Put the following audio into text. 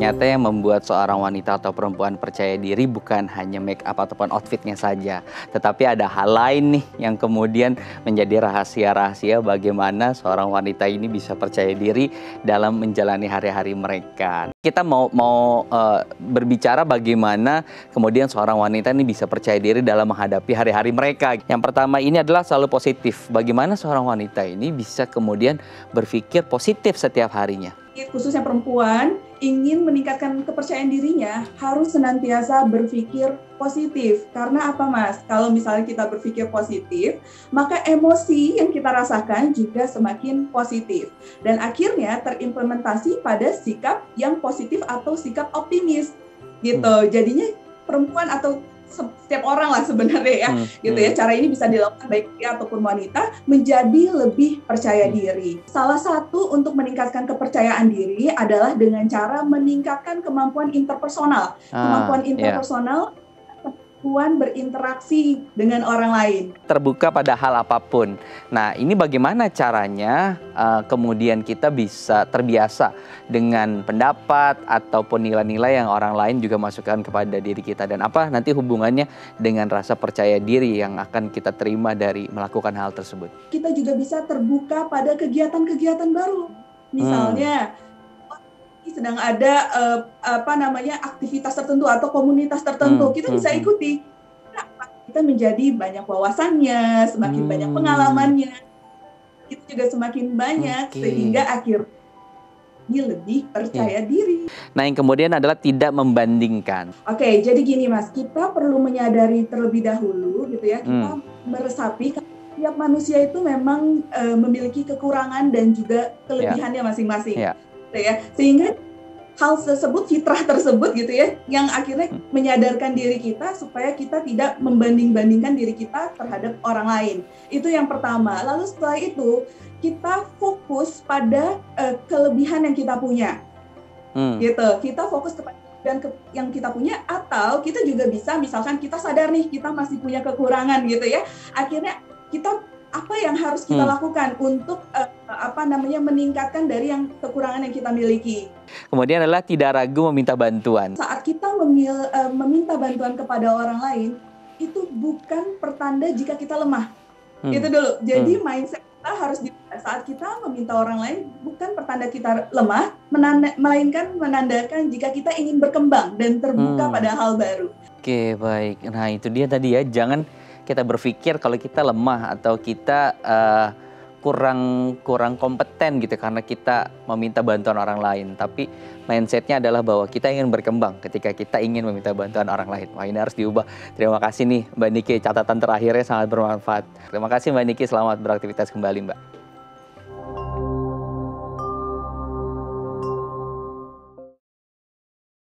Ternyata yang membuat seorang wanita atau perempuan percaya diri bukan hanya make up ataupun outfitnya saja, tetapi ada hal lain nih yang kemudian menjadi rahasia-rahasia bagaimana seorang wanita ini bisa percaya diri dalam menjalani hari-hari mereka. Kita mau berbicara bagaimana kemudian seorang wanita ini bisa percaya diri dalam menghadapi hari-hari mereka. Yang pertama ini adalah selalu positif. Bagaimana seorang wanita ini bisa kemudian berpikir positif setiap harinya. Khususnya perempuan ingin meningkatkan kepercayaan dirinya harus senantiasa berpikir positif. Karena apa, Mas? Kalau misalnya kita berpikir positif, maka emosi yang kita rasakan juga semakin positif. Dan akhirnya terimplementasi pada sikap yang positif atau sikap optimis. Gitu. Jadinya perempuan atau setiap orang lah sebenarnya ya, gitu ya. Cara ini bisa dilakukan baik pria ataupun wanita menjadi lebih percaya diri. Salah satu untuk meningkatkan kepercayaan diri adalah dengan cara meningkatkan kemampuan interpersonal. Kemampuan interpersonal, kemampuan berinteraksi dengan orang lain. Terbuka pada hal apapun. Nah, ini bagaimana caranya kemudian kita bisa terbiasa dengan pendapat ataupun nilai-nilai yang orang lain juga masukkan kepada diri kita. Dan apa nanti hubungannya dengan rasa percaya diri yang akan kita terima dari melakukan hal tersebut. Kita juga bisa terbuka pada kegiatan-kegiatan baru. Misalnya, sedang ada aktivitas tertentu atau komunitas tertentu, kita bisa ikuti. Kita menjadi banyak wawasannya, semakin banyak pengalamannya, itu juga semakin banyak sehingga akhirnya lebih percaya diri. Nah, yang kemudian adalah tidak membandingkan. Oke, jadi gini Mas, kita perlu menyadari terlebih dahulu gitu ya, kita meresapi setiap manusia itu memang memiliki kekurangan dan juga kelebihannya masing-masing. Ya, sehingga hal tersebut, fitrah tersebut gitu ya, yang akhirnya menyadarkan diri kita supaya kita tidak membanding-bandingkan diri kita terhadap orang lain. Itu yang pertama. Lalu setelah itu kita fokus pada kelebihan yang kita punya, gitu. Kita fokus kepada yang kita punya, atau kita juga bisa, misalkan kita sadar nih kita masih punya kekurangan gitu ya. Akhirnya kita apa yang harus kita lakukan untuk meningkatkan dari yang kekurangan yang kita miliki. Kemudian adalah tidak ragu meminta bantuan. Saat kita meminta bantuan kepada orang lain, itu bukan pertanda jika kita lemah. Itu dulu. Jadi mindset kita harus saat kita meminta orang lain bukan pertanda kita lemah, melainkan menandakan jika kita ingin berkembang dan terbuka pada hal baru. Oke, baik. Nah, itu dia tadi ya, jangan kita berpikir kalau kita lemah atau kita kurang kompeten gitu karena kita meminta bantuan orang lain. Tapi mindsetnya adalah bahwa kita ingin berkembang ketika kita ingin meminta bantuan orang lain. Wah, ini harus diubah. Terima kasih nih Mbak Niki, catatan terakhirnya sangat bermanfaat. Terima kasih Mbak Niki, selamat beraktivitas kembali Mbak.